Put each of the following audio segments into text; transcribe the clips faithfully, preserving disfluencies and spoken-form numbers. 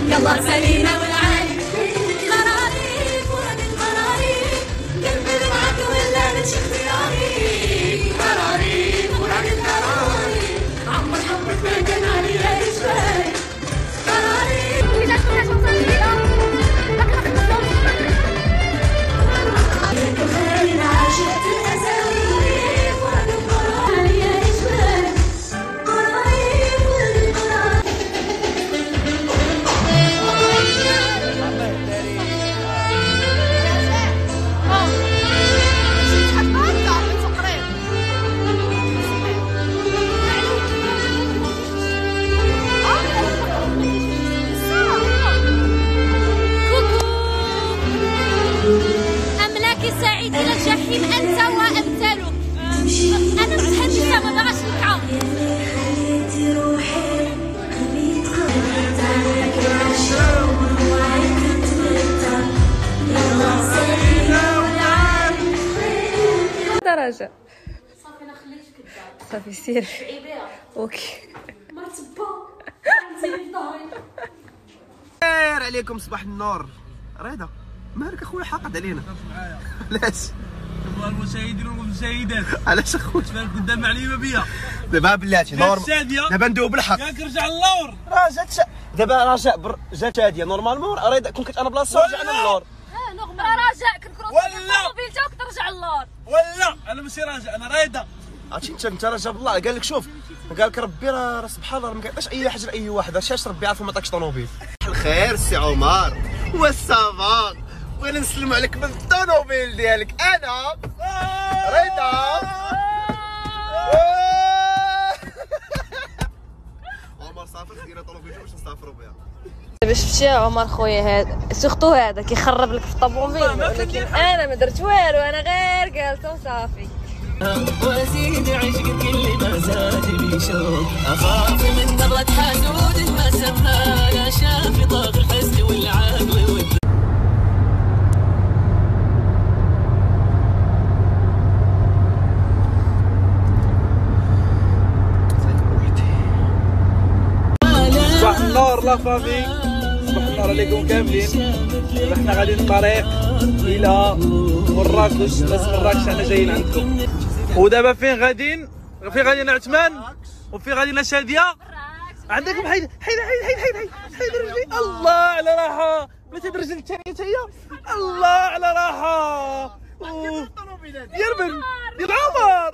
يلا سالينا والعالي قراري فؤاد قراري قلبي معك ولا مش اختياري قراري فؤاد قراري عمر حبك ما كان عليا اجباري قراري ولا كنا شوصلينا لك خير عاشقت الازاوي فؤاد قراري يا اجباري قراري فؤاد قراري أملاكي سعيد إلى الجحيم أنت وأمثالك. أنا متحمسة ما بغاش نكعب. درجة صافي أنا خليتك كدار. صافي سير شعي بها. اوكي. مرتبة. نزيد في ظهري. خير عليكم صباح النور. رضا مالك اخويا حاقد علينا؟ علاش؟ تبغى المشاهدين والمشاهدات علاش اخويا؟ تبارك قدام عليا بيا دابا بلاتي نور شاديه دابا ندوب بالحق ياك رجع اللور راه جات شا... دابا رجع بر... جات هاديه نورمالمون رضا كون كنت انا بلاصه رجعنا للور اه نغمر راجع كنكروس ولا. الطوموبيل تا وكترجع اللور. ولا انا ماشي راجع انا رايده عرفتي انت انت راه جاب الله قال لك شوف قال لك ربي راه سبحان الله ما كيعطيش اي حاجه لاي واحد اش ربي عارف ما عطاكش طوموبيل. الخير سي عمر والسافا بغينا نسلموا عليك من الطوموبيل ديالك انا رضا. عمر سافر دينا طوموبيل باش نسافروا بها. باش مشى عمر خويا هذا سورتو هذا كيخرب لك في الطوموبيل ولكن انا ما درت والو انا غير جالسه وصافي. وازيد عشق كل ما زاد لي شوق اخاف من نظرة حسود ما سمى لا شاف طاق الحسن والعقل والذوق. صباح النور لا فامي صباح النور عليكم كاملين. احنا غادي الطريق الى مراكش بس مراكش احنا جايين عندكم. ودابا فين غاديين؟ فين غاديين عثمان وفين غاديين شاديه؟ عندكم حيد حيد حيد حيد حيد حيد حيد رجلي. الله على راحه بلاتي الرجل الثانيه حتى هي. الله على راحه ديال من ديال عمر.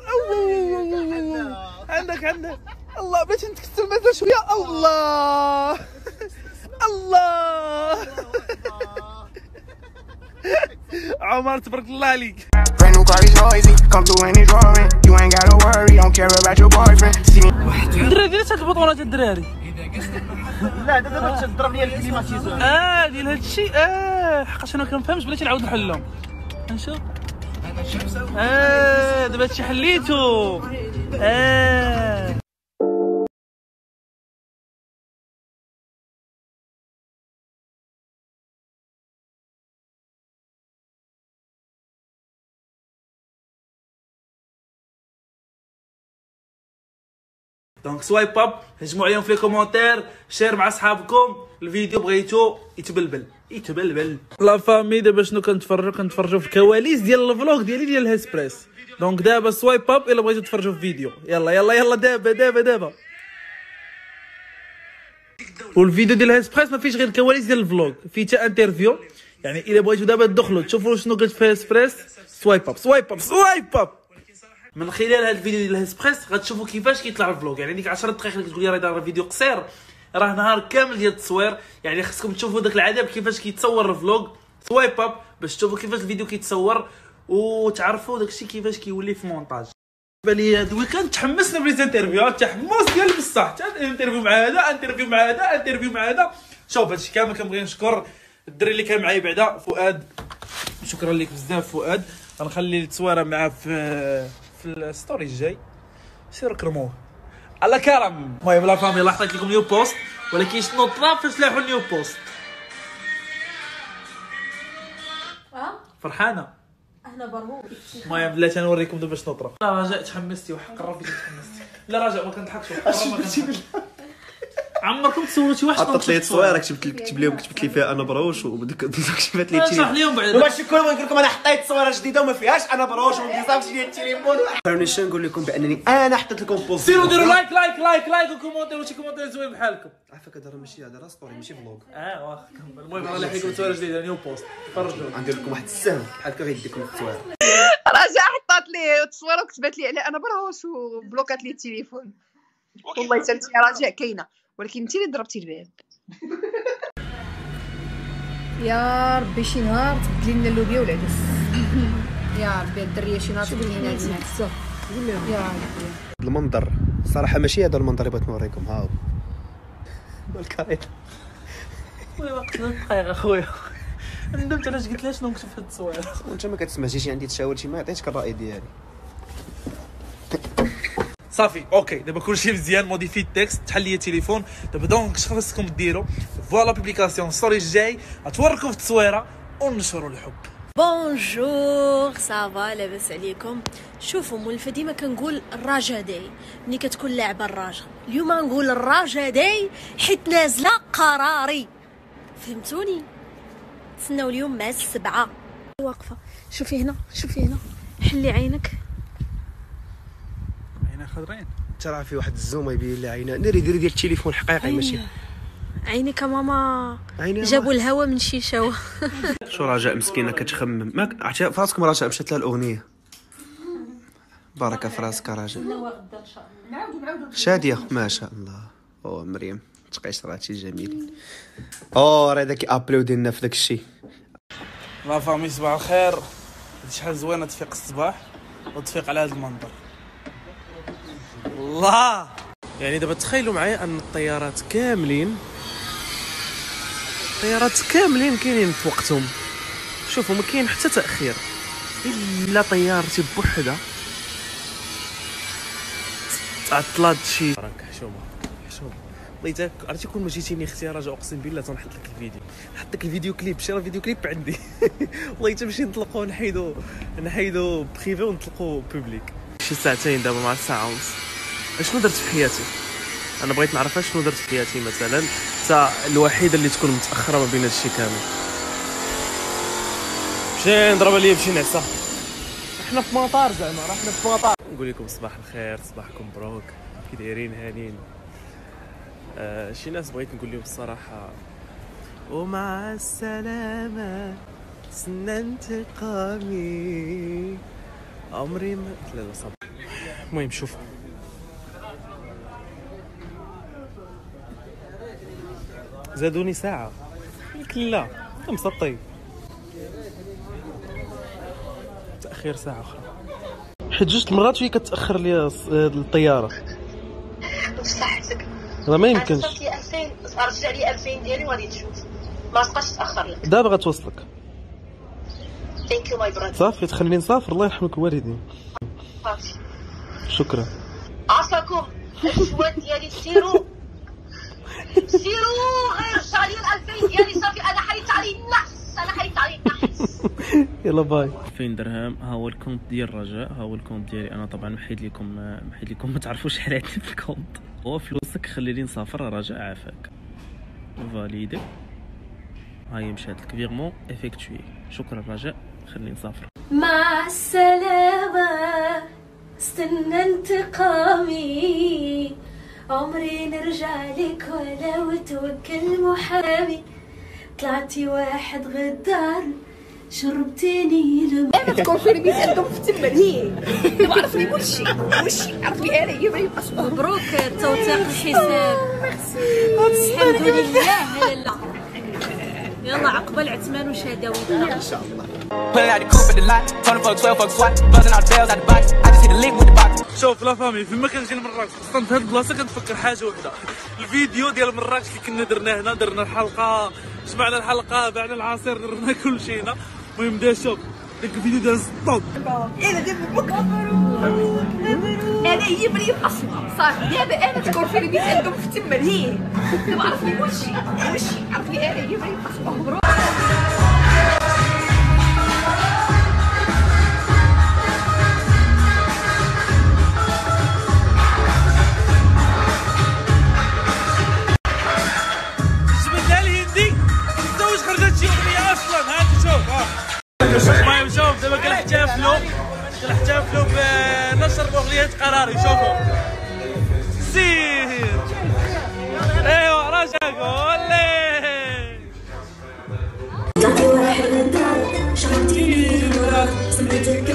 عندك عندك الله بلاتي نتكسر مازال شويه. الله الله عمر تبارك الله عليك. Brand new car is noisy, come through and it's roaring. You ain't gotta worry, don't care about your boyfriend. See me. الدراري ديال هاد البطولات الدراري. لا دابا تضرب لي الكليماتيزور. اه ديال هاد الشيء اه حقاش انا كنفهمش بلاتي نعاود نحلهم. نشوف اه دابا هادشي حليتو اه. دونك سوايب اب هجموا عليهم في لي كومونتير شير مع صحابكم الفيديو بغيتو يتبلبل يتبلبل. لا فامي دابا شنو كنتفرجوا كنتفرجوا في الكواليس ديال الفلوق ديالي ديال الهسبريس. دونك دابا سوايب اب الا بغيتو تفرجوا في فيديو يلا يلا يلا دابا دابا دابا. والفيديو ديال الهسبريس ما فيش غير الكواليس ديال الفلوق فيه حتى انترفيو. يعني الا بغيتو دابا تدخلوا تشوفوا شنو قلت في هسبريس سوايب اب سوايب اب سوايب اب. من خلال هذا الفيديو ديال الهسبريس غتشوفوا كيفاش كيطلع الفلوق. يعني ديك عشرة دقائق اللي كتقول لي راه فيديو قصير راه نهار كامل ديال التصوير. يعني خصكم تشوفوا داك العذاب كيفاش كيتصور الفلوق سوايب اب باش تشوفوا كيفاش الفيديو كيتصور وتعرفوا داكشي كيفاش كيولي في مونتاج. بالنسبه لي هذا الويكاند تحمسنا في الانترفيو تحمس ديال بصح انترفيو مع هذا انترفيو مع هذا انترفيو مع هذا. شوف هادشي كامل كنبغي نشكر الدري اللي كان معايا بعدا فؤاد. شكرا لك بزاف فؤاد. غنخلي التصويره معاه في في الستوري الجاي سير كرموه على كرم. المهم لا فامي لاحظت لكم نيو بوست ولكن شنو طرا فاش لاحوا نيو بوست. اه فرحانه انا برموك. المهم بلاتي نوريكم دابا شنو طرا. لا رجاء تحمستي وحق ربي تحمستي. لا رجاء ما كنضحكش وحق ربي ما كنضحكش. عمركم تصوروا شي واحد حطت لي التصويره كتبت كتب لهم كتبت لي فيها انا بروش وديك كتبت لي اشرح لهم بعد ماشي كل ما نقول لكم انا حطيت تصويره جديده وما فيهاش انا بروش وما صافش ديال التليفون عاوني شنو نقول لكم بانني انا حطيت لكم بوست سيروا ديروا لايك لايك لايك لايك وكومونتيروا شي كومونتير زوين بحالكم. عافاك هذا راه ماشي هذا راه ستوري ماشي فلوغ. اه واخا كمل. المهم راه لحقوا تصويره جديده نيو بوست تفرجوا. غندير لكم واحد السهم بحال هكا غيديكم التصويره. رجع حطات لي التصويره وكتبت لي عليها انا بروش وبلوكات لي التليفون. والله حتى انت راجع كاينه ولكن انت اللي ضربتي الباب. يا ربي شي نهار تبدلي لنا اللوبيا والعدس. يا ربي الدريه شي نهار تبدلي لنا العدس. يا ربي المنظر صراحه ماشي هذا المنظر اللي بغيت نوريكم. ها هو الكاريطه. المهم وقتنا دقيقه اخويا ندمت علاش قلت لها شنو نكتب في هاد التصويره. وانت ما كتسمعش شي عندي تشاور شي ما عطيتك الراي ديالي. صافي اوكي دابا كلشي مزيان. موديفي التكست تحل لي التليفون دابا دونك اش خاصكم ديروا فوالا بوبليكاسيون ستوري الجاي غتوريكم في التصويره وننشروا الحب. بونجور صافا لاباس عليكم. شوفوا مولفه ديما كنقول الرجا داي ملي كتكون لاعبه الرجا. اليوم نقول الرجا داي حيت نازله قراري فهمتوني. تسناو اليوم مع السبعه واقفه. شوفي هنا شوفي هنا حلي عينك عينك خضرين. ترى في واحد الزومه يبين لي عينه ديري ديري ديال التليفون حقيقي ماشي عينيك ماما عيني جابوا الهوا من شيشه. شو رجاء مسكينه كتخمم ما عرفتي فراسكم رجاء مشات لها الاغنيه بارك في راسك رجاء. شاديه ما شاء الله. او مريم تقيس راه هادشي جميل. او راه داك ابلودي لنا في داك الشيء. لا فامي صباح الخير. شحال زوينه تفيق الصباح وتفيق على هذا المنظر الله. يعني دابا تخيلوا معايا ان الطيارات كاملين الطيارات كاملين كاينين في وقتهم. شوفوا ما كاين حتى تاخير الا طيارتي بوحده تعطلات شي راك حشومه حشومه. والله عرفتي كون ما جيتيني اختي رجاء اقسم بالله تنحط لك الفيديو نحط لك الفيديو كليب. شي راه فيديو كليب عندي والله تمشي نطلقوا نحيدو نحيدو بريفي ونطلقوا بوبليك. شي ساعتين دابا مع الساعه ونص. اشنو درت في حياتي؟ انا بغيت نعرف اشنو درت في حياتي مثلا حتى الوحيده اللي تكون متاخره ما بين هادشي كامل. مشي نضرب عليا بشي نعسه. احنا في مطار زعما راه حنا في مطار. نقول لكم صباح الخير صباحكم مبروك كي دايرين هانين. آه شي ناس بغيت نقول لهم الصراحه ومع السلامه سنة انتقامي عمري ما لا لا صبر. المهم شوفوا زادوني ساعة قلت لا مسطي تأخير ساعة أخرى حيت جوج المرات وهي كتأخر لي الطيارة. بصحتك راه ما يمكنش. صافي ألفين رجع لي ألفين ديالي وغادي تشوف ما بقاش تأخر لك. دابا غتوصلك. ثانك يو ماي براذر. صافي تخليني نسافر الله يرحمك الوالدين. صافي شكرا. عافاكم الشوات ديالي سيروا سيروا غير رجع لي ألفين ديالي صافي انا حيت علي النحس انا حيت علي النحس. يلا باي. ألفين درهم ها هو الكونت ديال رجاء. ها هو الكونت ديالي انا طبعا محيد لكم محيد لكم ما تعرفوش شحال عندي في الكونت. هو فلوسك خليني نسافر رجاء عافاك. فاليدي هاي مشات لك فيغمون افيكتوي. شكرا رجاء خليني نسافر. مع السلامة استنى انتقامي عمري نرجع لك ولو توكل محامي. طلعتي واحد غدار شربتيني لم انا تكون في البيت عندهم في تما هي ما عرفني وشي وشي عرفني انا هي ما مبروك توثيق الحساب. الحمد لله. لالا يلا عقبال عثمان وشهداوي ان شاء الله. شوف لا فامي فيما كنجي لمراكش اصلا في هاد البلاصه كنفكر حاجه وحده. الفيديو ديال مراكش اللي كنا درناه هنا درنا الحلقه جمعنا الحلقه بعنا العصير درنا كل شيء هنا. المهم دا شوف داك الفيديو داز الطوب. انا دابا مبروك انا هي مريم اصلا صافي دابا انا تكون في البيت عندهم في تما هي ما عرفني وشي وشي عرفني انا هي مريم اصلا. مبروك. اصلا هانت شوف ها. المهم شوف دابا كنحتفلوا كنحتفلوا بنشر اغنيه قراري. شوفوا سير ايوا راجعكم ولي طلعتي ورا حل الدار شغلتيني وراك سميتك